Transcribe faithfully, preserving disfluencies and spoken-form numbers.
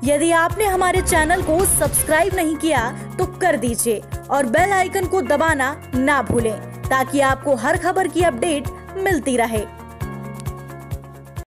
यदि आपने हमारे चैनल को सब्सक्राइब नहीं किया तो कर दीजिए और बेल आइकन को दबाना ना भूलें ताकि आपको हर खबर की अपडेट मिलती रहे।